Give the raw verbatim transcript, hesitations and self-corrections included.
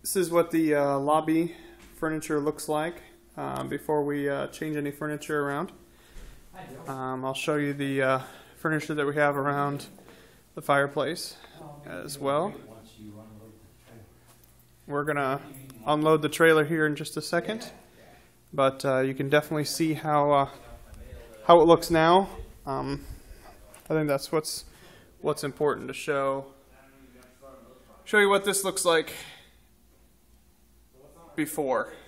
This is what the uh, lobby furniture looks like uh, before we uh, change any furniture around. Um, I'll show you the uh, furniture that we have around the fireplace as well. We're going to unload the trailer here in just a second, but uh, you can definitely see how uh, how it looks now. Um, I think that's what's what's important to show. Show you what this looks like before.